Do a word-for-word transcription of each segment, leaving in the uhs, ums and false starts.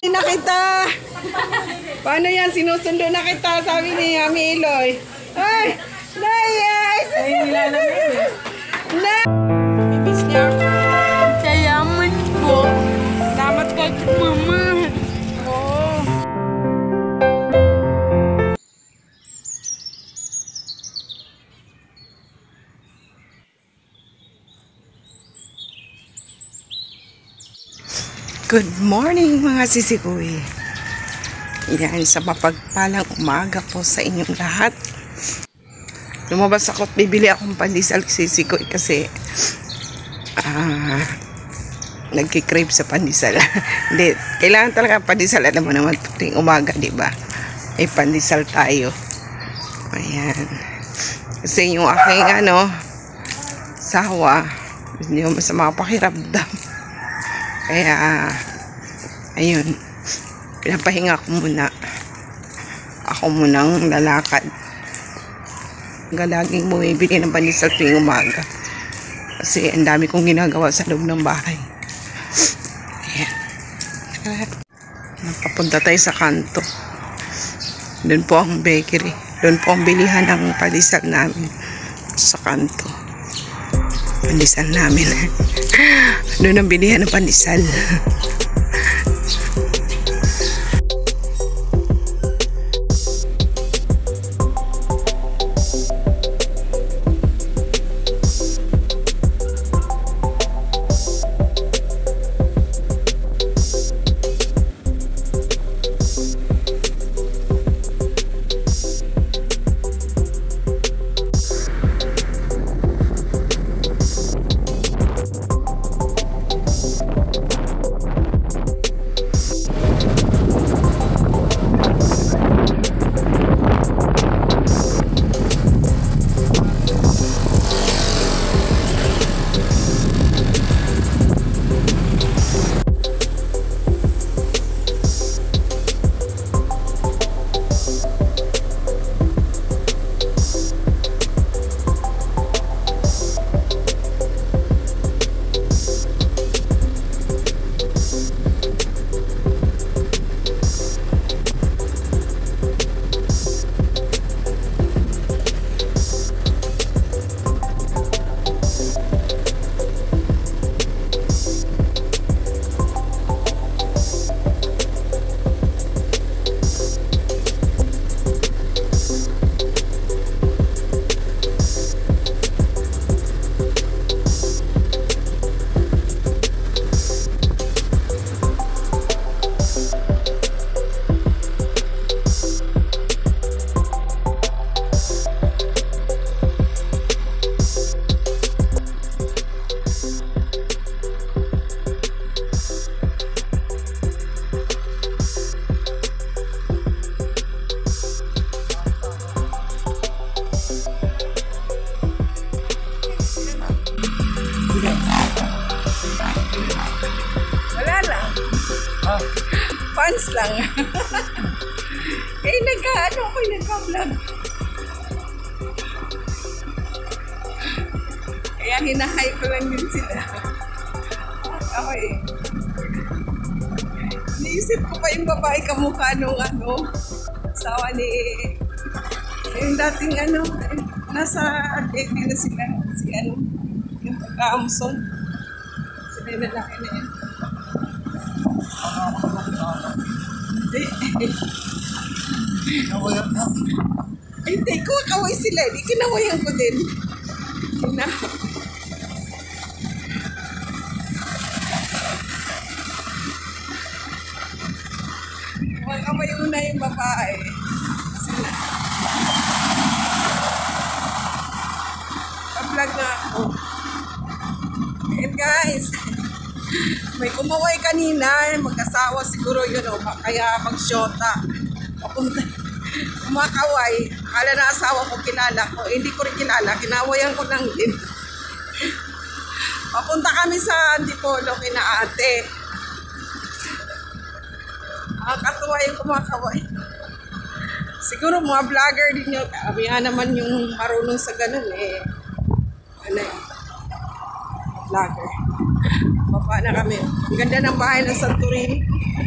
na kita. Paano yan? Sinusundo na kita, sabi ni Ami Eloy. Ay! Nayas! Ay, nilalamig eh. Na! Mimiss niya ako. Salamat po. Salamat kay mama. Oo. Good morning mga sisikoy. Yan, sa mapagpalang umaga po sa inyong lahat. Lumabas ako at bibili akong pandesal sisikoy kasi ah, nagkikrave sa pandesal. Hindi, kailangan talaga pandesal. Alam mo naman, tuting umaga, di ba? Ay pandesal tayo. Ayan. Kasi yung aking ano, sawa, hindi mo masama pakiramdam. Kaya, ayun, pinapahinga ko muna. Ako munang lalakad. Laging bumibili ng pandesal tuwing umaga. Kasi ang dami kong ginagawa sa loob ng bahay. Ayan. Napapunta tayo sa kanto. Doon po ang bakery. Doon po ang bilihan ng pandesal namin. Sa kanto. Pandesal namin. Doon ang bilihan ng pandesal. Wala lang. Oh. Fans lang. Eh, nagka, ano ako, nagka-vlog. Kaya hinahay ko lang din sila. Ako eh. Niisip ko pa yung babae kamukha nung ano, sawa ni, yung dating ano, nasa F B na sila, si ano, yung pagka-Amson. Sila yung lalaki na yun. Hindi. Kinawayan mo? Hindi, kumakaway sila. Hindi, kinawayan ko din. Na. Kumakaway muna yung babae. Sila. Pa-vlog na ako. And guys, may kumaway kanina, mag-asawa siguro yun, o kaya mag-shota. Papunta, kumakaway, akala na asawa ko, kilala ko, eh, hindi ko rin kilala, kinawayan ko lang din. Papunta kami sa Antipolo, kina ate. Ang katuwa yung kumakaway. Siguro mga vlogger din yun, kaya naman yung marunong sa ganun eh. Ano eh. vlogger. Baba na kami. Ang ganda ng bahay ng Santorini.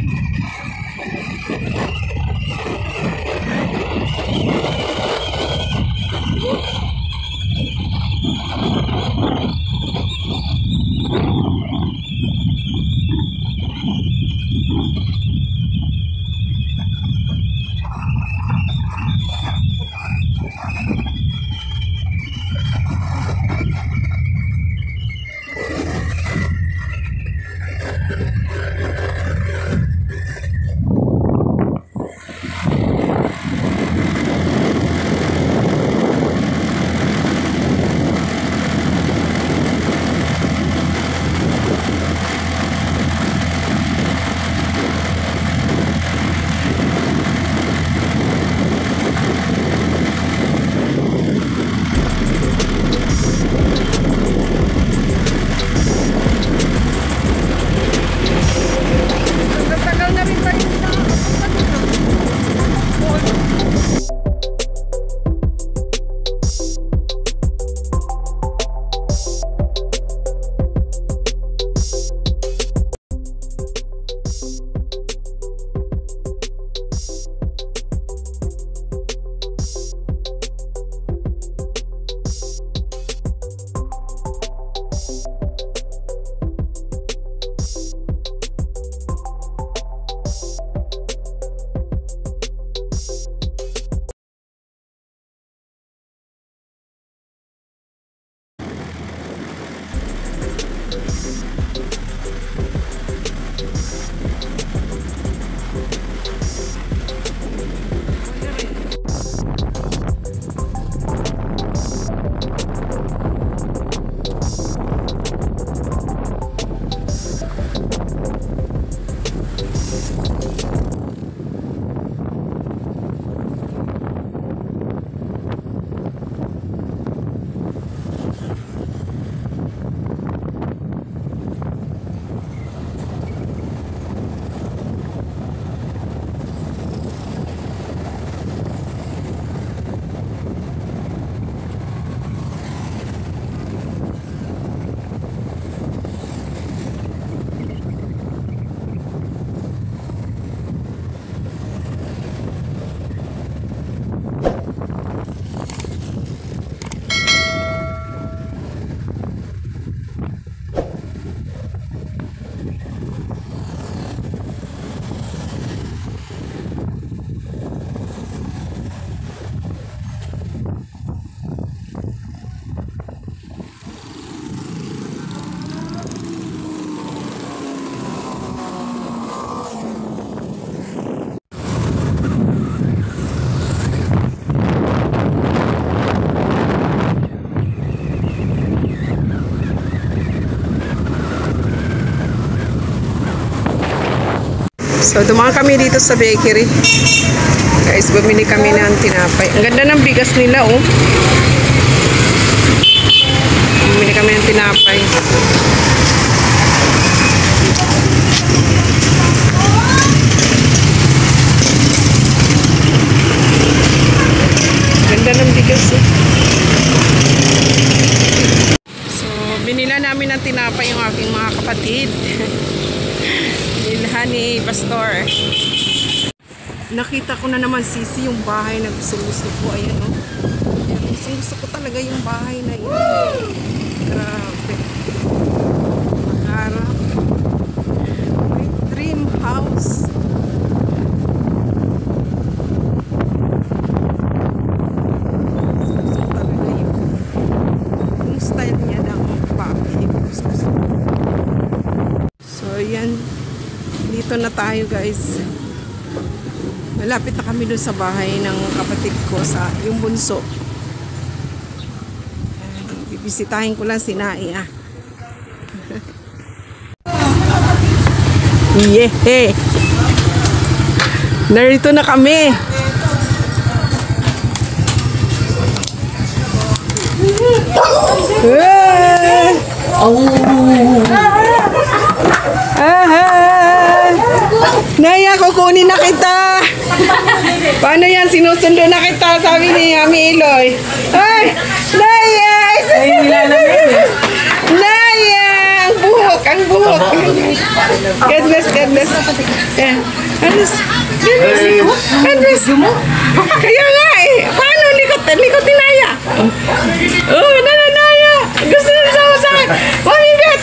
So, dumaan kami dito sa bakery. Guys, bumili kami ng tinapay. Ang ganda ng bigas nila, oh. Bumili kami ng tinapay. Ganda ng bigas, eh. So, binila namin ng tinapay yung aking mga kapatid. Bilhan ni Pastor. Nakita ko na naman, Sisi, yung bahay na gusto-gusto ko. Ayan, oh. Gusto-gusto ko talaga yung bahay na yun. Grabe. Pangarap. My dream house. Gusto ko talaga yun. Yung style niya ng bahay. Gusto-gusto ko. So, yan. Dito na tayo, guys. Malapit na kami doon sa bahay ng kapatid ko, sa yung bunso. Bibisitahin ko lang si Nai, ah. Yeah! Narito na kami. Oh! Naya, kukunin na kita. Paano yan? Sinusundo na kita, sabi ni Ami Iloy. Ay! Naya! Ay, nilalamig. Naya! ang buhok. God bless, God bless. Yan. Alas. Goodness. God bless. Kaya nga eh. Paano likot? Likot ni Naya. Oh, nananaya. Gusto na sama sa akin. Mamigat.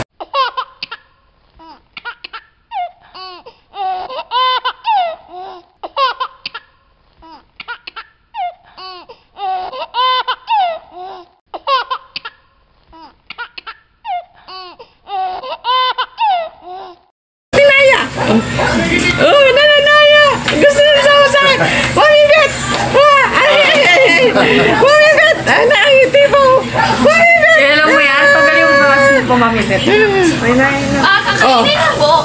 Oh, nananaya! Gusto na sama sa akin! Mamigat! Ah, ay, ay, ay, ay! Mamigat! Ah, nakangiti po! Mamigat! Kaya alam mo yan, tanggalin mo na kasi po mamimit. Ay, na, ay, na. Ah, kakainin ang buhok